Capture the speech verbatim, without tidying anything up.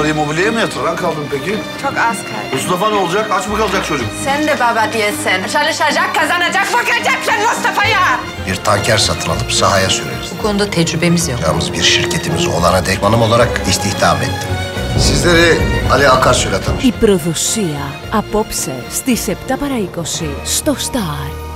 parayı mobilyaya mı yatıran kaldın peki? Çok az kaldı. Mustafa ne olacak? Aç mı kalacak çocuk? Sen de baba diyesin. Çalışacak, kazanacak, bakacaksın Mustafa'ya. Bir tanker satın alıp sahaya süreriz. Bu konuda tecrübemiz yok. Yalnız bir şirketimiz olana dek hanım olarak istihdam ettim. Sizleri Ali Akarsuy'la tanıştım. Η προδοσία απόψε στις επτά παρά είκοσι στο Star.